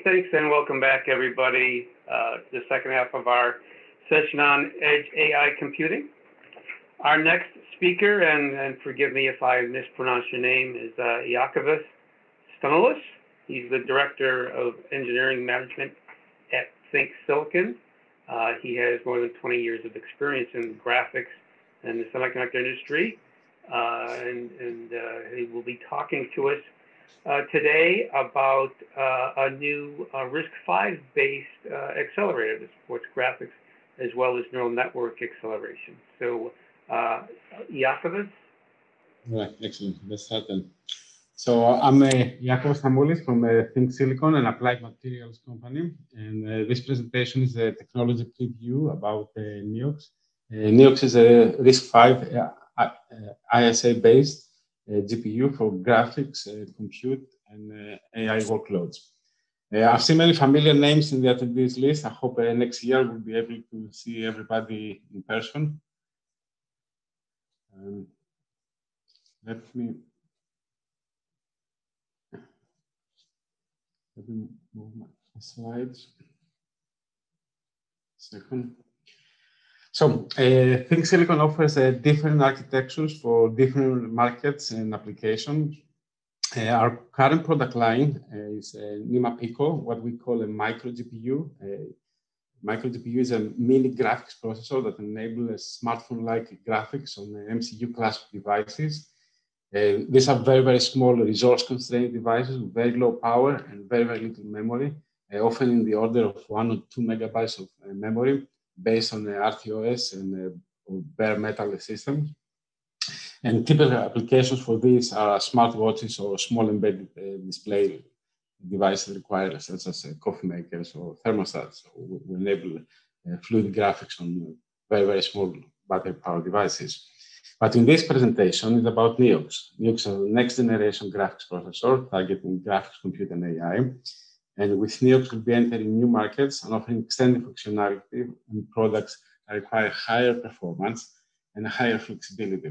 thanks, and welcome back, everybody, to the second half of our session on Edge AI computing. Our next speaker, and forgive me if I mispronounce your name, is Iakovos Stamoulis. He's the Director of Engineering Management at Think Silicon. He has more than 20 years of experience in graphics and the semiconductor industry, and he will be talking to us today about a new RISC-V based accelerator that supports graphics as well as neural network acceleration. So, Iakovos? Right, excellent. Let's start then. So I'm Iakovos Stamoulis from Think Silicon, an applied materials company, and this presentation is a technology preview about NEOX. NEOX is a RISC-V ISA-based GPU for graphics, compute, and AI workloads. I've seen many familiar names in the attendees list. I hope next year we'll be able to see everybody in person. Let me move my slides. Second. So, Think Silicon offers different architectures for different markets and applications. Our current product line is NEMA Pico, what we call a micro GPU. Micro GPU is a mini graphics processor that enables smartphone-like graphics on MCU class devices. These are very, very small resource-constrained devices with very low power and very, very little memory, often in the order of 1 or 2 megabytes of memory, based on the RTOS and bare metal systems. And typical applications for these are smartwatches or small embedded display devices required, such as coffee makers or thermostats. We enable fluid graphics on very, very small battery power devices. But in this presentation, it's about NEOX. NEOX is a next generation graphics processor targeting graphics, compute, and AI. And with NEOX, we'll be entering new markets and offering extended functionality and products that require higher performance and higher flexibility.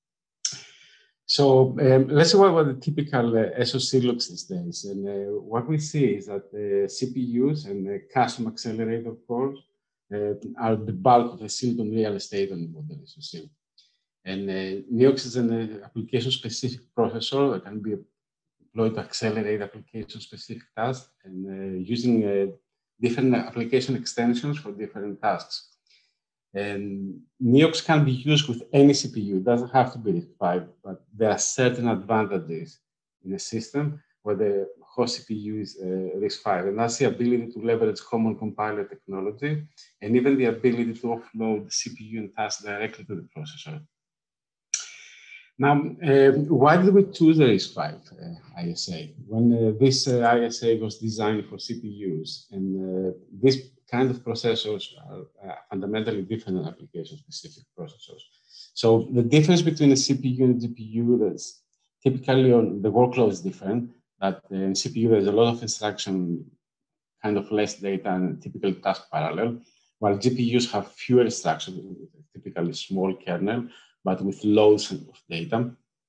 So let's see what the typical SoC looks these days. And what we see is that CPUs and custom accelerator cores are the bulk of the silicon real estate on the modern SoC. And NEOX is an application-specific processor that can be to accelerate application-specific tasks and using different application extensions for different tasks. And NEOX can be used with any CPU. It doesn't have to be RISC-V, but there are certain advantages in a system where the host CPU is RISC-V, and that's the ability to leverage common compiler technology and even the ability to offload the CPU and tasks directly to the processor. Now, why did we choose the RISC-V ISA? When this ISA was designed for CPUs, and this kind of processors are fundamentally different than application-specific processors. So the difference between a CPU and a GPU, that's typically on the workload is different. That in CPU there's a lot of instruction, kind of less data, and typically task parallel, while GPUs have fewer instructions, typically small kernel, but with loads of data,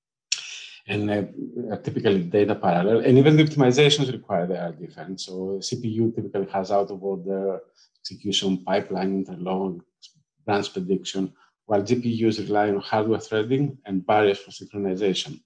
and typically data parallel. And even the optimizations required are different. So CPU typically has out of order execution, pipeline, interlock, branch prediction, while GPUs rely on hardware threading and barriers for synchronization.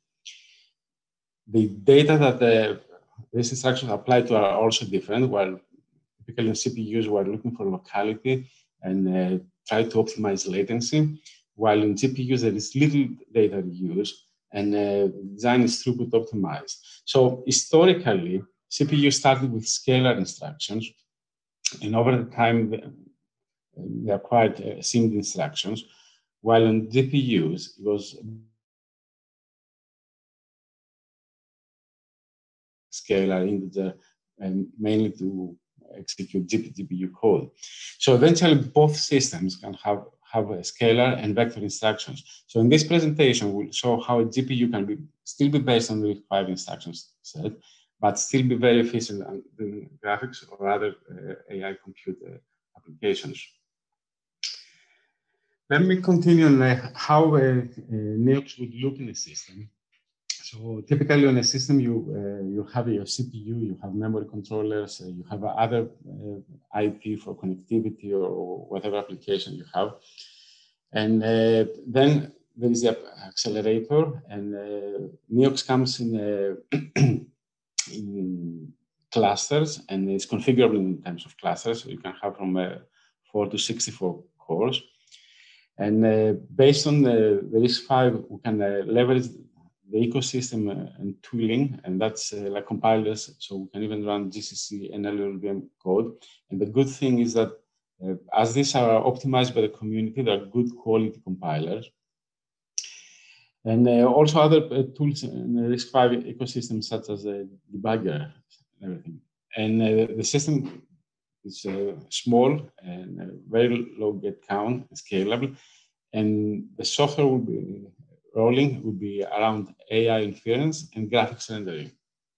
The data that these instructions apply to are also different, while typically in CPUs we're looking for locality and try to optimize latency, while in GPUs there is little data use and design is throughput optimized. So historically, CPU started with scalar instructions, and over the time they acquired SIMD instructions, while in GPUs it was scalar integer and mainly to execute GPGPU code. So eventually both systems can have a scalar and vector instructions. So in this presentation, we'll show how a GPU can still be based on the RISC-V instructions set, but still be very efficient in graphics or other AI compute applications. Let me continue on how NEOX would look in the system. So typically on a system, you have your CPU, you have memory controllers, you have other IP for connectivity or whatever application you have. And then there is the accelerator, and NEOX comes in, in clusters, and it's configurable in terms of clusters. So you can have from 4 to 64 cores. And based on the RISC-V, we can leverage the ecosystem and tooling, and that's like compilers. So we can even run GCC and LLVM code. And the good thing is that as these are optimized by the community, they're good quality compilers. And also other tools in the RISC-V ecosystem, such as a debugger and everything. And the system is small and very low get count, scalable. And the software will be rolling will be around AI inference and graphics rendering.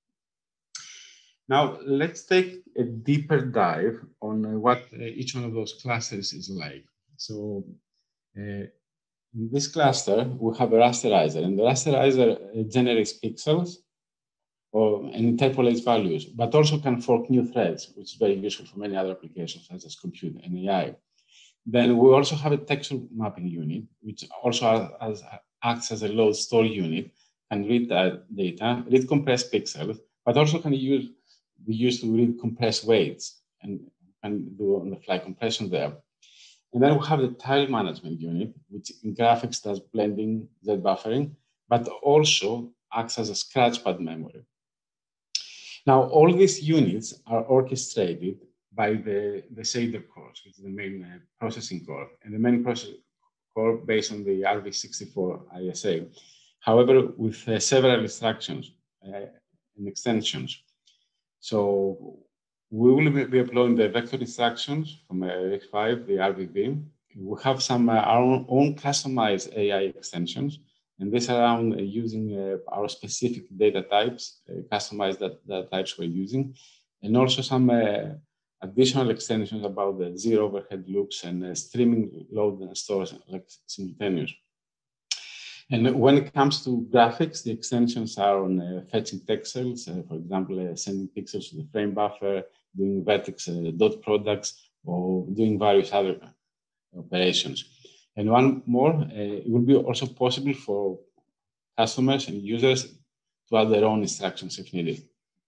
Now, let's take a deeper dive on what each one of those clusters is like. So in this cluster, we have a rasterizer, and the rasterizer generates pixels and interpolates values, but also can fork new threads, which is very useful for many other applications, such as compute and AI. Then we also have a texture mapping unit, which also acts as a load store unit, can read that data, read compressed pixels, but also can be used to read compressed weights and can do on-the-fly compression there. And then we have the tile management unit, which in graphics does blending, Z buffering, but also acts as a scratchpad memory. Now, all these units are orchestrated by the shader cores, which is the main processing core, and the main processing core based on the RV64 ISA. However, with several instructions and extensions. So we will be applying the vector instructions from RISC-V, the RV-V. We have some our own customized AI extensions, and this around using our specific data types, customized data types we're using, and also some additional extensions about the zero overhead loops and streaming load and stores like simultaneous. And when it comes to graphics, the extensions are on fetching pixels, for example, sending pixels to the frame buffer, doing vertex dot products, or doing various other operations. And one more, it will be also possible for customers and users to add their own instructions if needed.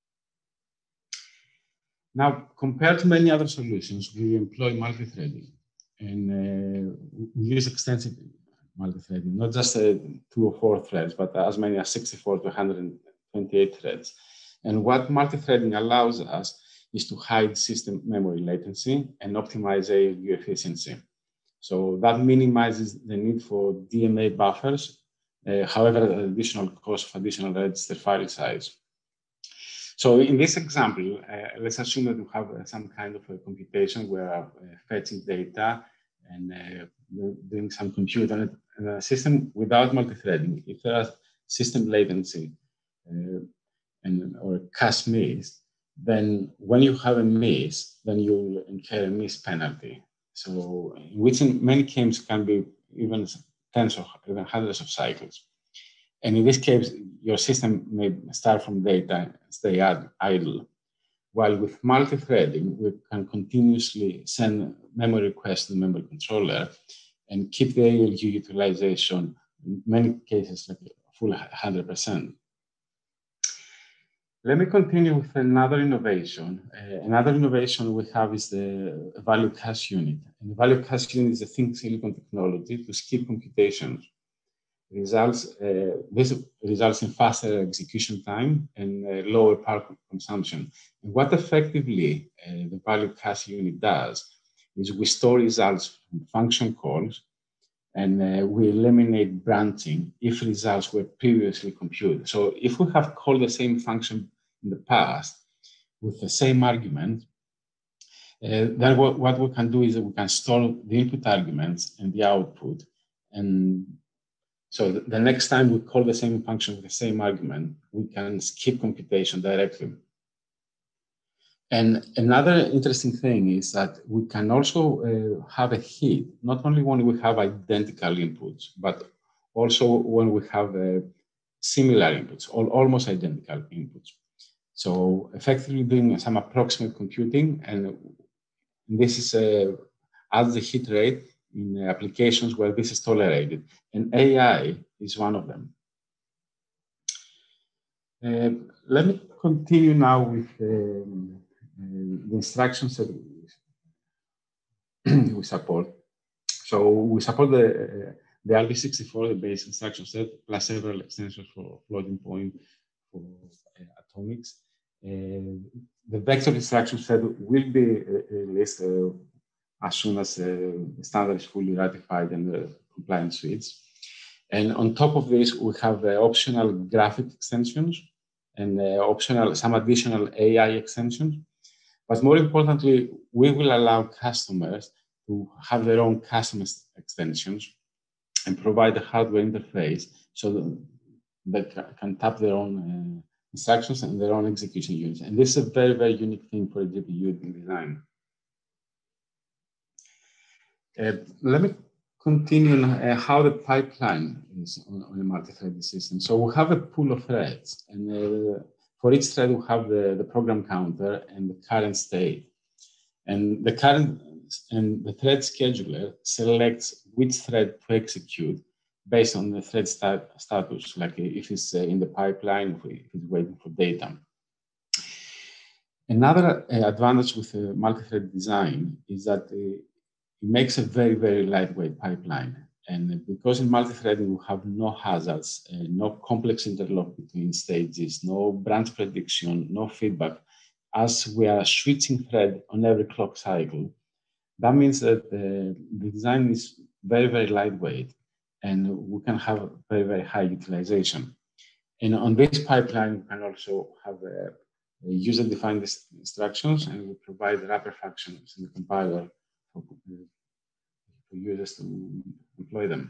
Now, compared to many other solutions, we employ multi-threading, and we use extensive multi-threading, not just 2 or 4 threads, but as many as 64 to 128 threads. And what multi-threading allows us is to hide system memory latency and optimize ALU efficiency. So that minimizes the need for DMA buffers, however, the additional cost of additional register file size. So in this example, let's assume that we have some kind of a computation where fetching data and doing some compute on it, and a system without multi-threading. If there is system latency or a cache miss, then when you have a miss, then you'll incur a miss penalty. So which in many cases can be even tens or even hundreds of cycles. And in this case, your system may start from data and stay idle. While with multi-threading, we can continuously send memory requests to the memory controller and keep the ALU utilization, in many cases, like full 100%. Let me continue with another innovation. Another innovation we have is the value cache unit. And the value cache unit is a thin silicon technology to skip computations. This results in faster execution time and lower power consumption. And what effectively the value cache unit does is we store results from function calls, and we eliminate branching if results were previously computed. So if we have called the same function in the past with the same argument, then what we can do is that we can store the input arguments and the output. And so the next time we call the same function with the same argument, we can skip computation directly. And another interesting thing is that we can also have a hit, not only when we have identical inputs, but also when we have similar inputs, or almost identical inputs. So effectively doing some approximate computing, and this is adds the hit rate in applications where this is tolerated, and AI is one of them. Let me continue now with the instructions that we support. So we support the RISC-64, the base instruction set, plus several extensions for floating point, for atomics. The vector instruction set will be released as soon as the standard is fully ratified and the compliant suites. And on top of this, we have optional graphic extensions and some additional AI extensions. But more importantly, we will allow customers to have their own custom extensions and provide a hardware interface so that they can tap their own instructions and their own execution units. And this is a very, very unique thing for a GPU design. Let me continue on how the pipeline is on a multi-threaded system. So we have a pool of threads, and for each thread we have the program counter and the current state. And the thread scheduler selects which thread to execute based on the thread status, like if it's in the pipeline, if it's waiting for data. Another advantage with a multi-thread design is that it makes a very, very lightweight pipeline. And because in multi-threading we have no hazards, no complex interlock between stages, no branch prediction, no feedback, as we are switching thread on every clock cycle, that means that the design is very, very lightweight, and we can have very, very high utilization. And on this pipeline, we can also have user-defined instructions, and we provide wrapper functions in the compiler for users to employ them.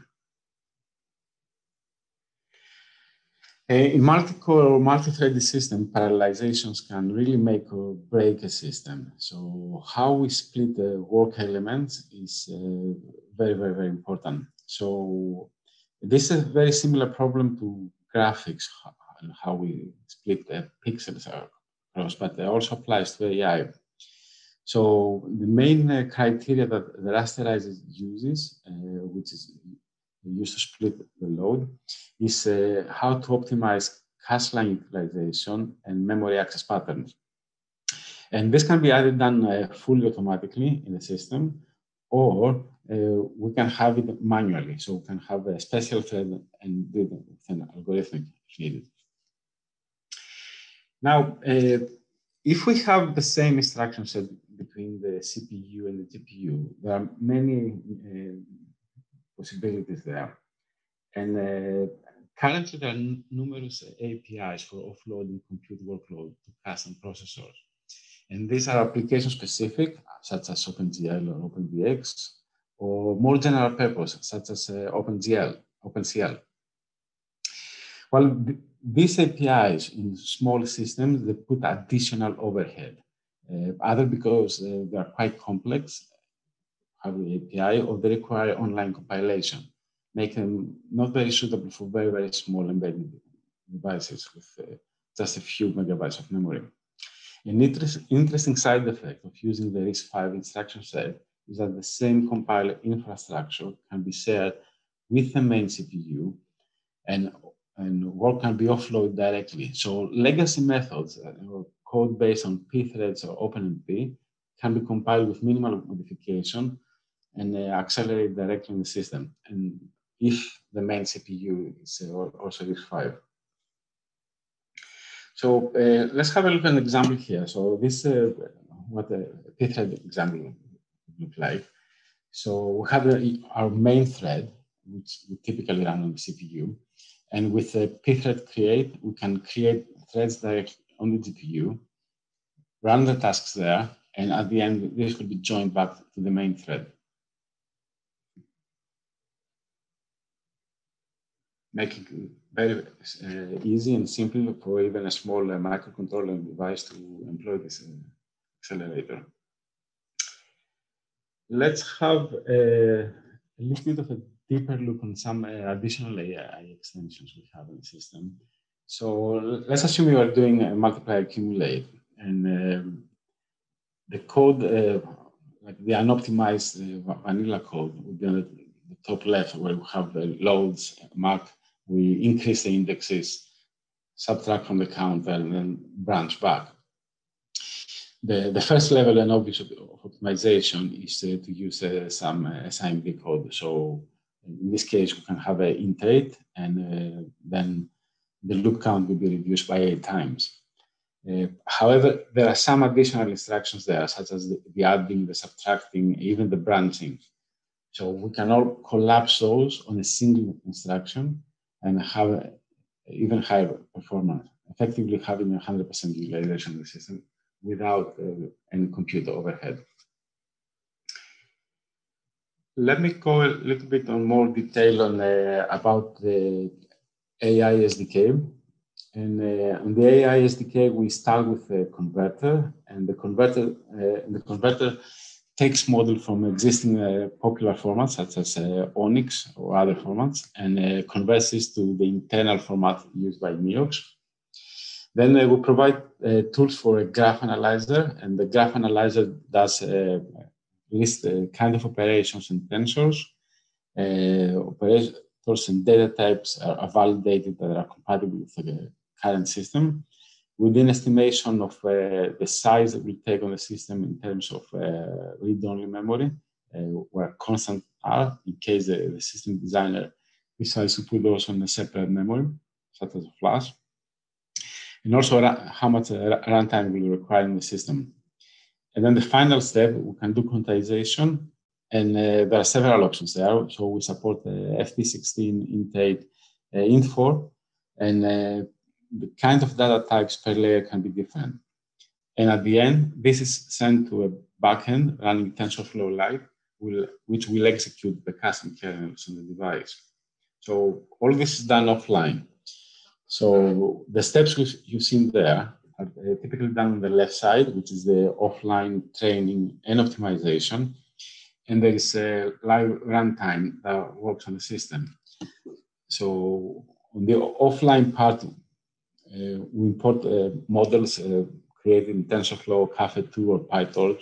In multi-core or multi-threaded system, parallelizations can really make or break a system. So how we split the work elements is very, very, very important. So this is a very similar problem to graphics, how we split the pixels across, but it also applies to AI. So the main criteria that the rasterizer uses, which is used to split the load, is how to optimize cache line utilization and memory access patterns. And this can be either done fully automatically in the system, or we can have it manually. So we can have a special thread and do it with an algorithm if needed. Now, if we have the same instruction set between the CPU and the GPU, there are many possibilities there. And currently, there are numerous APIs for offloading compute workload to custom processors. And these are application specific, such as OpenGL or OpenVX, or more general purpose, such as OpenCL. Well, these APIs in small systems, they put additional overhead, either because they are quite complex, have the API, or they require online compilation, making them not very suitable for very, very small embedded devices with just a few megabytes of memory. An interesting side effect of using the RISC-V instruction set is that the same compiler infrastructure can be shared with the main CPU, and work can be offloaded directly. So legacy methods or code based on P threads or OpenMP can be compiled with minimal modification and accelerate directly in the system, and if the main CPU is also RISC-V. So let's have a look at an example here. So this is what a P-thread example would look like. So we have our main thread, which we typically run on the CPU. And with the P-thread create, we can create threads directly on the GPU, run the tasks there, and at the end, this will be joined back to the main thread, making it very easy and simple for even a small microcontroller device to employ this accelerator. Let's have a little bit of a deeper look on some additional AI extensions we have in the system. So let's assume you are doing a multiply accumulate, and the code, like the unoptimized vanilla code, would be on the top left where we have the loads marked. We increase the indexes, subtract from the counter, and then branch back. The first level and obvious of optimization is to use some SIMD code. So in this case, we can have an int8, and then the loop count will be reduced by 8 times. However, there are some additional instructions there, such as the adding, the subtracting, even the branching. So we can all collapse those on a single instruction and have even higher performance, effectively having 100% utilization of the system without any compute overhead. Let me go a little bit on more detail on about the AI SDK. And on the AI SDK, we start with a converter, and the converter takes model from existing popular formats such as Onyx or other formats, and converts this to the internal format used by NEOX. Then we provide tools for a graph analyzer, and the graph analyzer does list kind of operations and tensors. Operators and data types are validated that are compatible with the current system, with an estimation of the size that we take on the system in terms of read-only memory, where constant are, in case the system designer decides to put those on a separate memory, such as a flash, and also how much runtime will require in the system. And then the final step, we can do quantization, and there are several options there. So we support FP16, int8, int4, and the kind of data types per layer can be different. And at the end, this is sent to a backend running TensorFlow Lite, which will execute the custom kernels on the device. So all this is done offline. So the steps you've seen there are typically done on the left side, which is the offline training and optimization. And there is a live runtime that works on the system. So on the offline part, we import models created in TensorFlow, Caffe2, or PyTorch.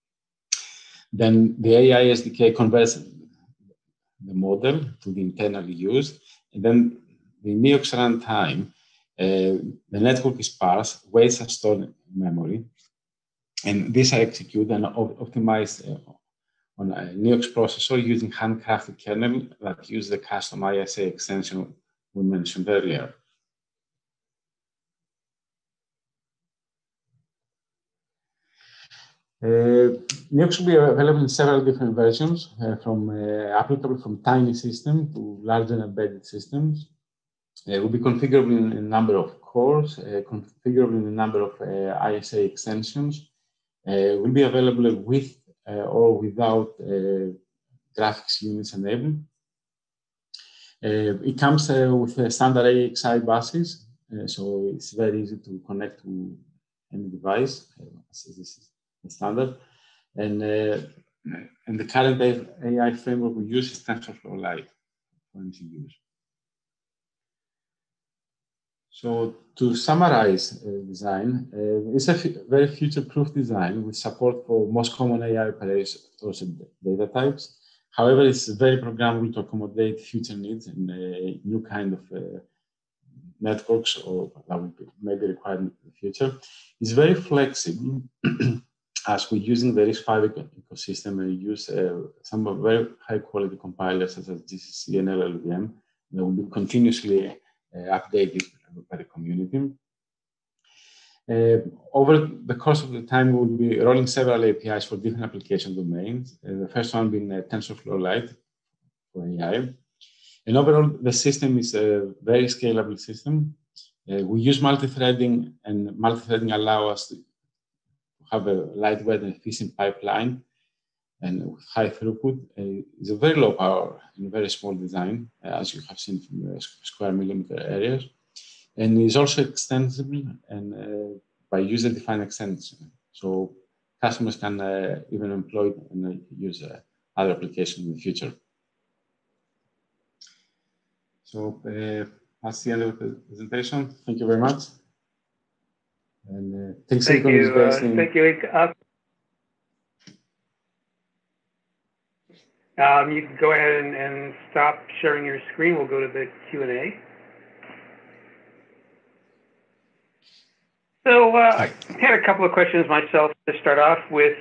Then the AI SDK converts the model to the internally used, and then the NEOX runtime, the network is parsed, weights are stored in memory, and these are executed and optimized on a NEOX processor using handcrafted kernel that use the custom ISA extension we mentioned earlier. NEOX will be available in several different versions, applicable from tiny systems to larger embedded systems. It will be configurable in a number of cores, configurable in a number of ISA extensions. It will be available with or without graphics units enabled. It comes with standard AXI buses, so it's very easy to connect to any device. This is the standard, and the current AI framework we use is TensorFlow Lite for MCUs. So to summarize design, it's a very future-proof design with support for most common AI operators and data types. However, it's very programmable to accommodate future needs and new kind of networks or that may be required in the future. It's very flexible as we're using the RISC-V ecosystem and use some very high-quality compilers such as GCC and LLVM that will be continuously updated by the community. Over the course of the time, we will be rolling several APIs for different application domains. The first one being TensorFlow Lite for AI. And overall, the system is a very scalable system. We use multi-threading, and multi-threading allows us to have a lightweight and efficient pipeline and with high throughput. It's a very low power and very small design, as you have seen from the square millimeter areas. And it's also extensible and by user-defined extension. So customers can even employ it and use other applications in the future. So that's the end of the presentation. Thank you very much. And Think Silicon is based in... Thank you. You can go ahead and stop sharing your screen. We'll go to the Q&A. So I had a couple of questions myself to start off with.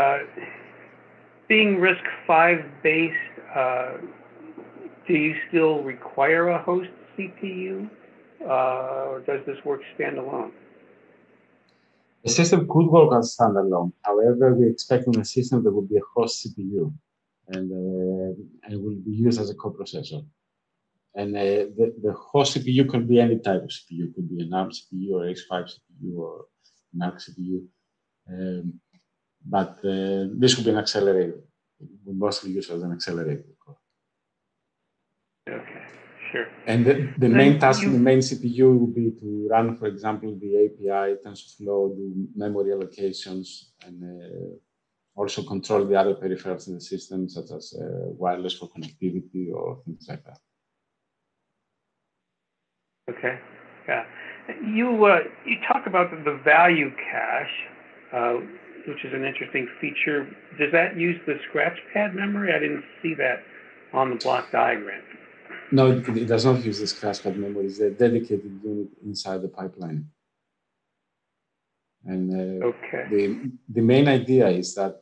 Being RISC-V based, do you still require a host CPU, or does this work standalone? The system could work as standalone. However, we expect in a system there will be a host CPU, and will be used as a coprocessor. And the host CPU can be any type of CPU. It could be an ARM CPU or RISC-V CPU or an ARC CPU. But this will be an accelerator. We mostly use it as an accelerator. Okay, sure. And the main task in the main CPU will be to run, for example, the API, TensorFlow, do memory allocations, and also control the other peripherals in the system, such as wireless for connectivity or things like that. Okay, yeah. You talk about the value cache, which is an interesting feature. Does that use the scratchpad memory? I didn't see that on the block diagram. No, it does not use the scratchpad memory. It's a dedicated unit inside the pipeline. And the main idea is that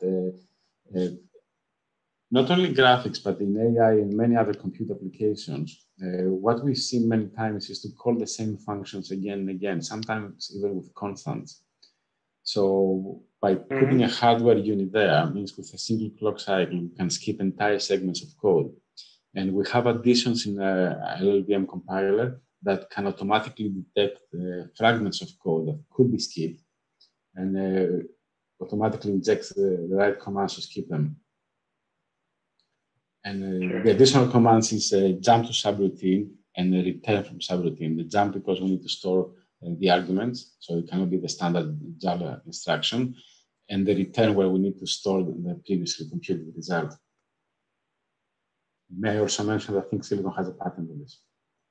not only graphics, but in AI and many other compute applications, what we've seen many times is to call the same functions again and again, sometimes even with constants. So by putting a hardware unit there, means with a single clock cycle, you can skip entire segments of code. And we have additions in a LLVM compiler that can automatically detect fragments of code that could be skipped and automatically injects the right commands to skip them. And the additional commands is jump to subroutine and return from subroutine. The jump because we need to store the arguments, so it cannot be the standard Java instruction, and the return where we need to store the previously computed result. May I also mention that I think Silicon has a patent on this.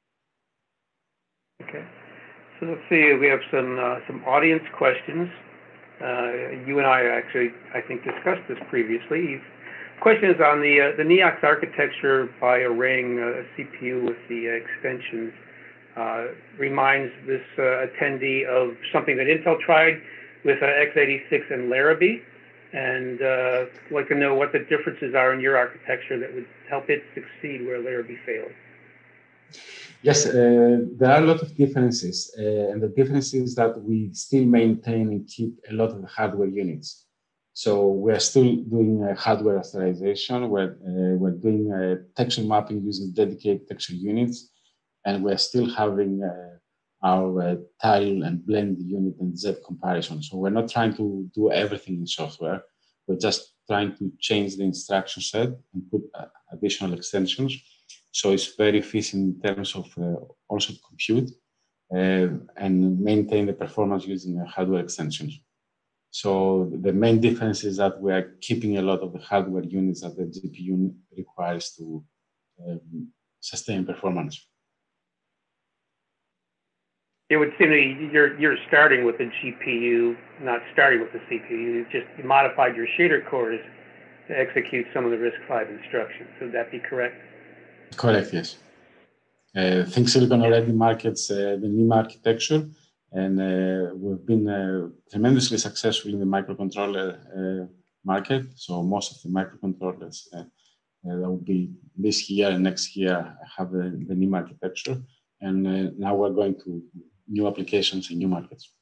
Okay, so let's see. We have some audience questions. You and I actually, I think, discussed this previously. Question is on the NEOX architecture by arraying a CPU with the extensions. Reminds this attendee of something that Intel tried with x86 and Larrabee, and I'd like to know what the differences are in your architecture that would help it succeed where Larrabee failed. Yes, there are a lot of differences, and the difference is that we still maintain and keep a lot of the hardware units. So we're still doing hardware authorization. We're doing texture mapping using dedicated texture units, and we're still having our tile and blend unit and Z comparison. So we're not trying to do everything in software. We're just trying to change the instruction set and put additional extensions. So it's very efficient in terms of also compute and maintain the performance using hardware extensions. So the main difference is that we are keeping a lot of the hardware units that the GPU requires to sustain performance. It would seem that you're starting with the GPU, not starting with the CPU. You modified your shader cores to execute some of the RISC-V instructions. Would that be correct? Correct, yes. Think Silicon already markets the NEM architecture, and we've been tremendously successful in the microcontroller market. So most of the microcontrollers that will be this year and next year have the NEM architecture, and now we're going to new applications in new markets.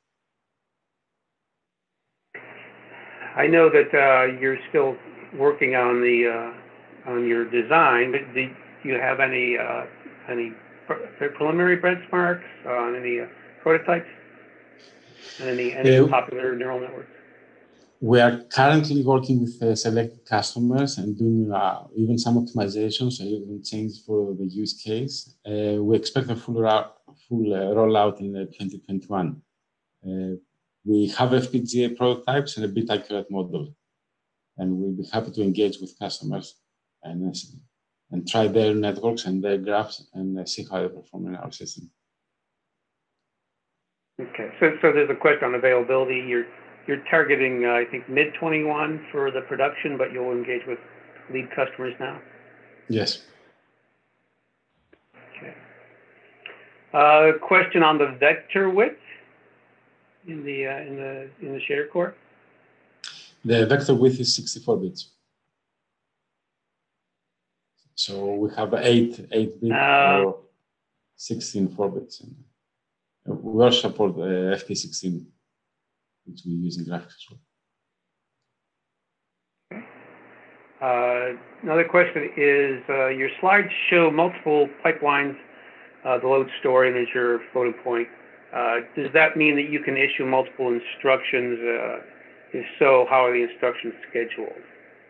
I know that you're still working on your design, but do you have any preliminary benchmarks on any prototypes and any popular neural networks? We are currently working with select customers and doing even some optimizations, even changes for the use case. We expect a full rollout in 2021. We have FPGA prototypes and a bit accurate model, and we'll be happy to engage with customers. And and try their networks and their graphs and see how they perform in our system. Okay, so there's a question on availability. You're targeting, I think, mid-21 for the production, but you'll engage with lead customers now? Yes. Okay. Question on the vector width in the shader core? The vector width is 64 bits. So we have 8 bits or 16 4 bits. We also support FP16, which we use in graphics as well. Another question is, your slides show multiple pipelines, the load, store, integer, floating point. Does that mean that you can issue multiple instructions? If so, how are the instructions scheduled?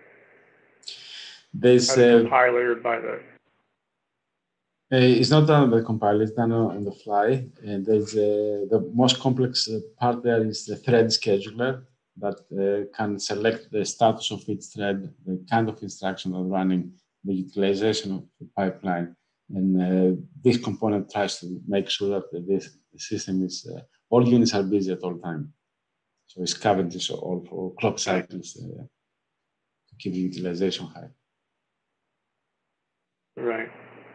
There's a compiler by the... It's not done by the compiler, it's done on the fly. And there's the most complex part there is the thread scheduler that can select the status of each thread, the kind of instruction that's running, the utilization of the pipeline. And this component tries to make sure that the system is, all units are busy at all time. So it's covered this all for clock cycles to keep the utilization high. Right.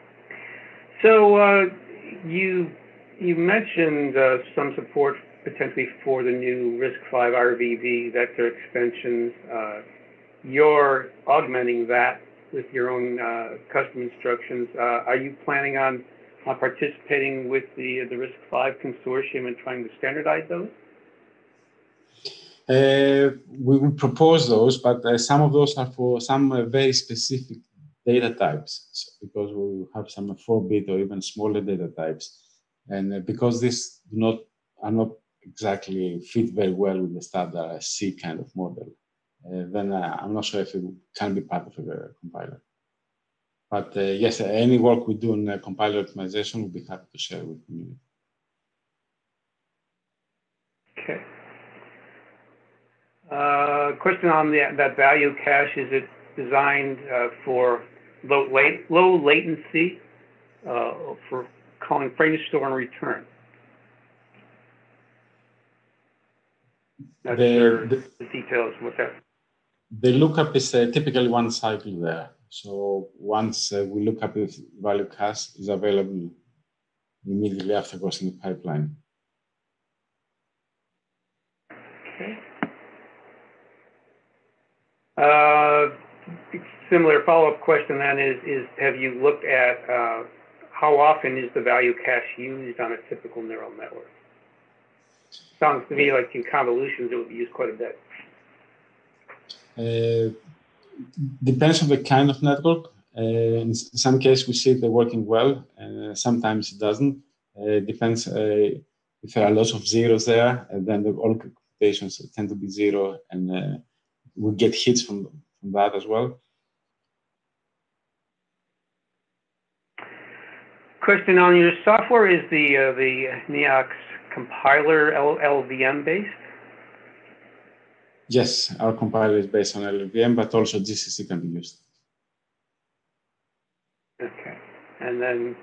So you mentioned some support potentially for the new RISC-V RVV vector extensions. You're augmenting that with your own custom instructions. Are you planning on participating with the RISC-V consortium and trying to standardize those? We will propose those, but some of those are for some very specific data types, because we have some 4-bit or even smaller data types. And because these are not exactly fit very well with the standard C kind of model, then I'm not sure if it can be part of a compiler. But yes, any work we do in compiler optimization, we'll be happy to share with the community. Okay. Question on that value cache, is it designed for low latency for calling frame store and return? The details with that. The lookup is typically one cycle there. So once we look up if value cache is available immediately after crossing the pipeline. Okay. Similar follow-up question then is have you looked at how often is the value cache used on a typical neural network? Sounds to me like in convolutions it would be used quite a bit. Depends on the kind of network. In some cases we see they're working well, and sometimes it doesn't. Depends if there are lots of zeros there, and then all computations tend to be zero, and we get hits from that as well. Question on your software, is the NEOX compiler LLVM based? Yes, our compiler is based on LLVM, but also GCC can be used. Okay, and then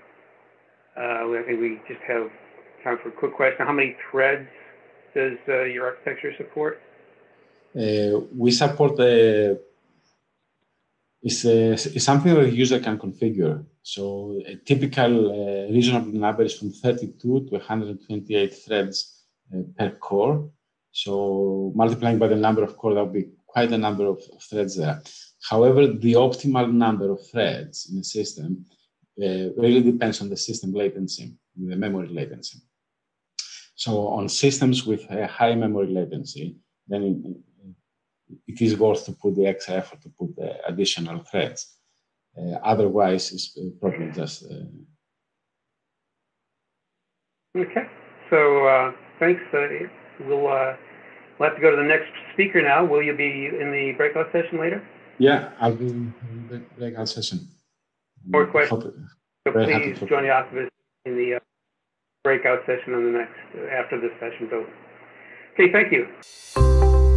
I think we just have time for a quick question. How many threads does your architecture support? We support it's something that the user can configure. So a typical reasonable number is from 32 to 128 threads per core. So multiplying by the number of core, that would be quite a number of threads there. However, the optimal number of threads in the system really depends on the system latency, the memory latency. So on systems with a high memory latency, then it is worth to put the extra effort to put the additional threads. Otherwise, it's probably just... Okay, so thanks. We'll have to go to the next speaker now. Will you be in the breakout session later? Yeah, I'll be in the breakout session. More questions. So please join Iakovos in the breakout session on the next, after this session's over. Okay, thank you.